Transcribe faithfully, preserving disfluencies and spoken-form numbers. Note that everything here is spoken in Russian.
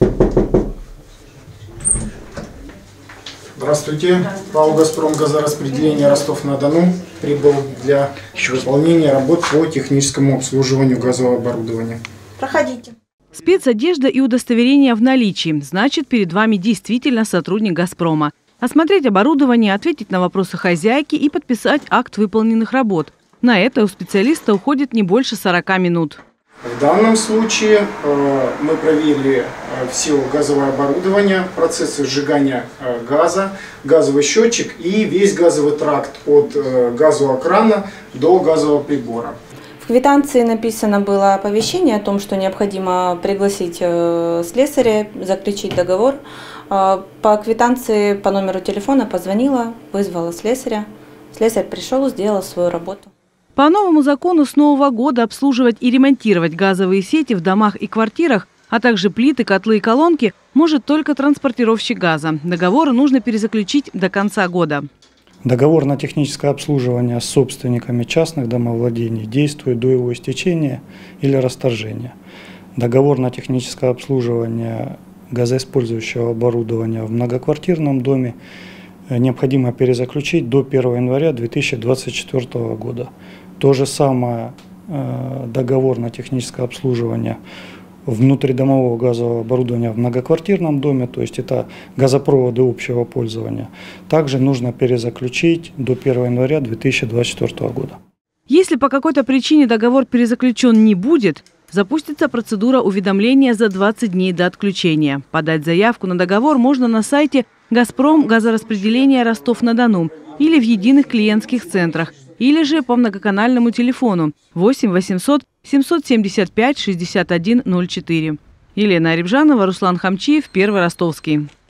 Здравствуйте. ПАО «Газпром» газораспределение Ростов-на-Дону прибыл для выполнения работ по техническому обслуживанию газового оборудования. Проходите. Спецодежда и удостоверение в наличии. Значит, перед вами действительно сотрудник «Газпрома». Осмотреть оборудование, ответить на вопросы хозяйки и подписать акт выполненных работ. На это у специалиста уходит не больше сорока минут. В данном случае э, мы проверили э, все газовое оборудование, процессы сжигания э, газа, газовый счетчик и весь газовый тракт от э, газового крана до газового прибора. В квитанции написано было оповещение о том, что необходимо пригласить э, слесаря, заключить договор. Э, по квитанции по номеру телефона позвонила, вызвала слесаря. Слесарь пришел, сделал свою работу. По новому закону с нового года обслуживать и ремонтировать газовые сети в домах и квартирах, а также плиты, котлы и колонки может только транспортировщик газа. Договор нужно перезаключить до конца года. Договор на техническое обслуживание с собственниками частных домовладений действует до его истечения или расторжения. Договор на техническое обслуживание газоиспользующего оборудования в многоквартирном доме необходимо перезаключить до первого января две тысячи двадцать четвёртого года. То же самое э, договор на техническое обслуживание внутридомового газового оборудования в многоквартирном доме, то есть это газопроводы общего пользования, также нужно перезаключить до первого января две тысячи двадцать четвёртого года. Если по какой-то причине договор перезаключен не будет, запустится процедура уведомления за двадцать дней до отключения. Подать заявку на договор можно на сайте «Газпром» газораспределение Ростов-на-Дону или в единых клиентских центрах, или же по многоканальному телефону восемь восемьсот семьсот семьдесят пять шестьдесят один ноль четыре. Елена Арибжанова, Руслан Хамчиев, Первый Ростовский.